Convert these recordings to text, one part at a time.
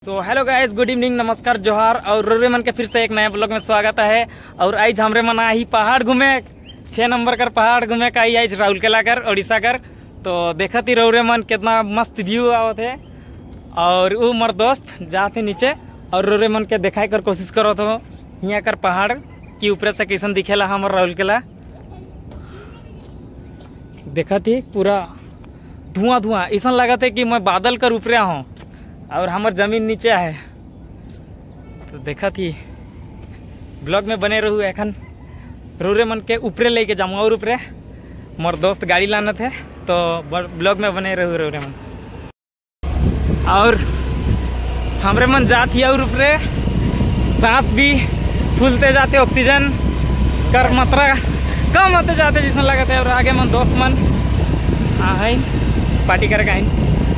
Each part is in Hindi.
सो हेलो गाइस, गुड इवनिंग, नमस्कार, जोहार और रोरे मन के फिर से एक नया ब्लॉग में स्वागत है। और आज हमरे मन आई पहाड़ घूमे, 6 नंबर कर पहाड़ घूमे का आई राउरकेला कर उड़ीसा कर। तो देखा थी रोरे मन कितना मस्त व्यू आवत है। और वो मर दोस्त जाते नीचे और रोरे मन के दिखाई कर कोशिश करो तो यहाँ कर पहाड़ की ऊपर से कैसन दिखेला हमार राउरकेला। देखा थी पूरा धुआं धुआं, ऐसा लगा था कि मैं बादल कर ऊपरे हूँ और हमार जमीन नीचे है। तो देखा थी ब्लॉग में बने रहू। एखन रोरे मन के ऊपरे लेके जाऊँ और ऊपरे मोर दोस्त गाड़ी लाना थे, तो ब्लॉग में बने रहू रोरे मन। और हमरे मन जात ही और ऊपरे सांस भी फूलते जाते, ऑक्सीजन कर मात्रा कम होते जाते जैसा लगा था। और आगे मन दोस्त मन है पार्टी करके आई।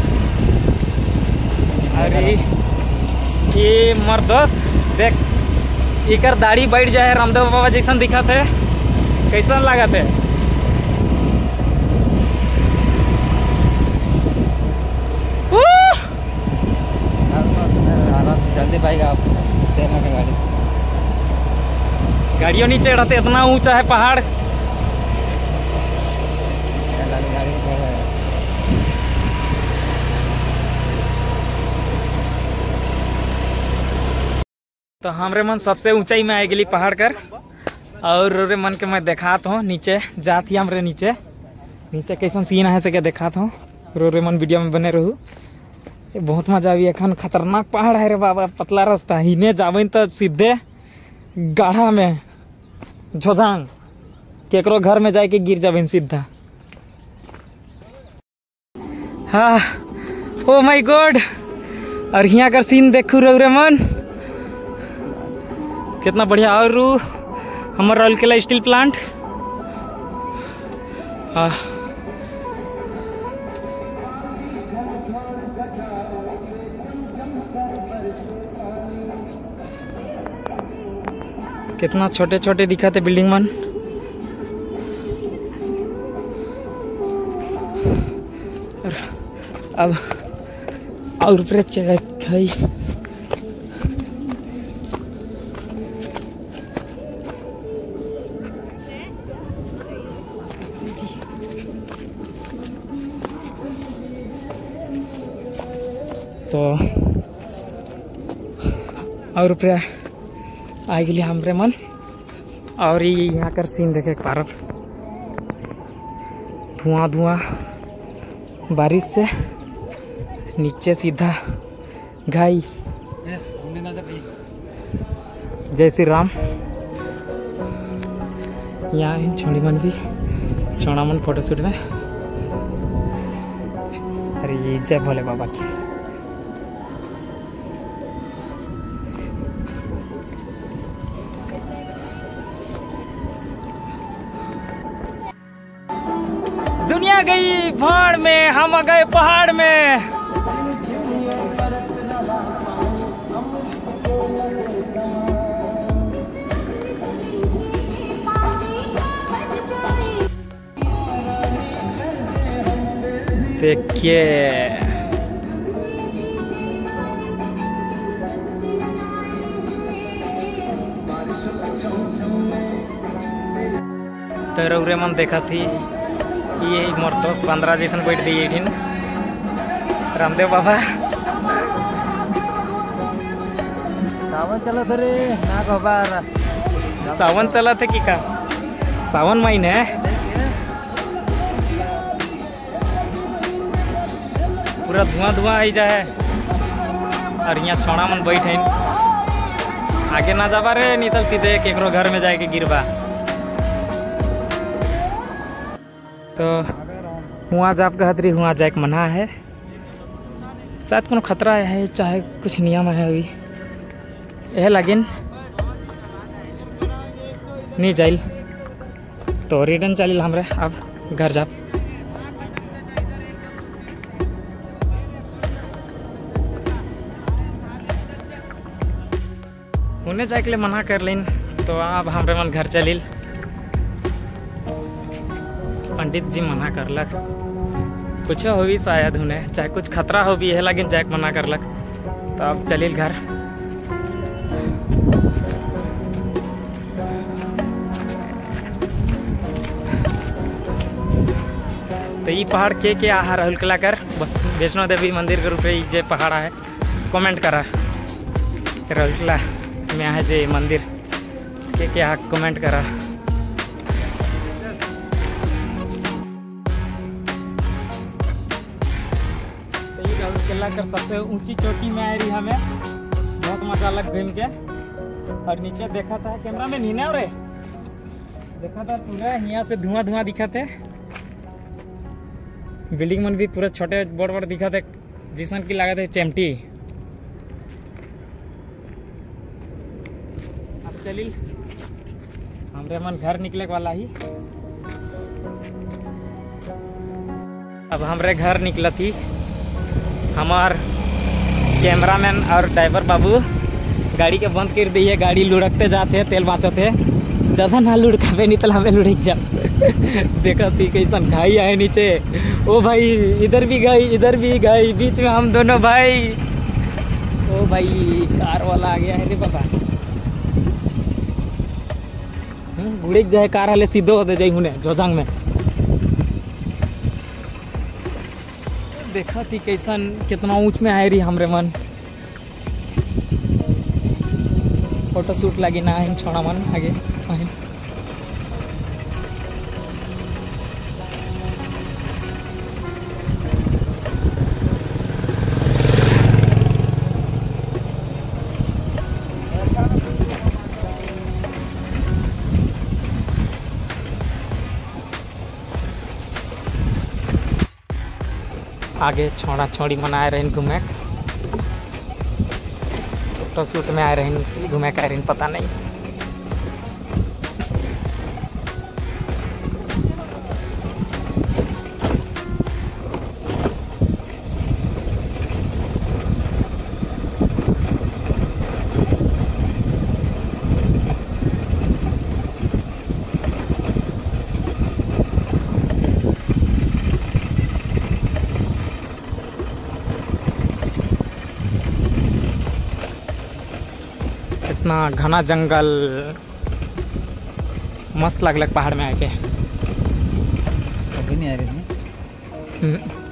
अरे ये मर दोस्त देख, इकर दाढ़ी बैठ जाए रामदेव बाबा जैसा दिखा थे, कैसा लगा थे। जल्दी पाएगा आप तेल लगा गाड़ी। गाड़ियों नहीं चढ़ाते, इतना ऊंचा है पहाड़। तो हमरे मन सबसे ऊंचाई में आए गली पहाड़ कर। और रोरे मन के मैं देखात हूँ नीचे जात ही हमरे नीचे कैसन सीन है से देखात हूँ। रोरे मन वीडियो में बने रहू। बहुत मजा आई। एखन खतरनाक पहाड़ है रे बाबा, पतला रास्ता हिने जाबन तो सीधे गाढ़ा में झोझांग केकरो घर में जाके गिर जाबन सीधा। हाँ ओ माय गॉड। और यहाँ कर सीन देखू रोरे मन कितना बढ़िया। और हमारा राउरकेला स्टील प्लांट कितना छोटे छोटे दिखाते बिल्डिंग मन। अब और ऊपर चढ़ गई। तो और ऊपर आ गई हमरे मन। और ये यहाँ कर सीन देखे पारब, धुआं धुआं बारिश से नीचे सीधा घाई। जय श्री राम। यहाँ छोड़ी मन भी छोड़ा मन फोटोशूट में। अरे ये जय भोले बाबा की। दुनिया गई भाड़ में, हम आ गए पहाड़ में। देखिए तो रौरे मन देखा थी ये मोर दोस्त 15 जैसन बैठ दी एठिन रामदेव बाबा। सावन चला थे रे ना बाबा। सावन चला थे कि का? सावन महीने पूरा धुआं धुआं आई जाए। और यहाँ छोड़ा मन बैठे आगे ना जाबा रे, नहीं तो सीधे केकरो घर में जाके गिरबा। तो हुआ जाप कहतरी हुआ जाए मना है, शायद कोनो खतरा है चाहे कुछ नियम है अभी यह लगिन नहीं जाइल। तो रिटर्न चलिल हमरे अब घर जाप। उन्हें जाए के लिए मना कर लेन, तो अब हमरे मन घर चलिल। पंडित जी मना करलक, कुछ हो भी शायद उन्हें चाहे कुछ खतरा हो भी है, लेकिन जैक मना करलक। तो अब चलिए घर। तो ये पहाड़ के आहा राहुल कलाकार बस वैष्णो देवी मंदिर के रूपे जे पहाड़ है कमेंट करा राहुल कला में है जे मंदिर के आहा कमेंट करा। तो ये राहुल किला कर सबसे ऊंची चोटी में आ रही हमें, बहुत मजा लग घूम के। और नीचे देखा था कैमरा में नहीं ना रे, देखा था पूरा यहाँ से धुआं धुआं दिखा थे। बिल्डिंग मन भी पूरा छोटे बड़ बड़ दिखा थे, जिसन की लागत है चेमटी। अब चली हमरे मन घर निकले वाला ही। अब हमरे घर निकला थी हमार कैमरामैन और ड्राइवर बाबू गाड़ी के बंद कर दी है। गाड़ी लुढ़कते जाते तेल बाँचते, ज़्यादा ना लुढ़कावे नहीं तो हमें लुढ़क जा। देखा थी कैसन घाई आए नीचे। ओ भाई इधर भी गई इधर भी गई, बीच में हम दोनों भाई। ओ भाई कार वाला आ गया है रे बाबा, उड़क जाए कार वाले सीधो होते जाए हुने जोजांग में। देखा थी कैसन कितना ऊंच में आए रही हमरे मन। फोटो शूट लगी ना है छोड़ा मन आगे आगे छोड़ा छोड़ी मन आए रहे घूमे, फोटो शूट में आए रहे घूमे का रहे पता नहीं। इतना घना जंगल मस्त लगलक पहाड़ में आके। कभी नहीं आ रही थी।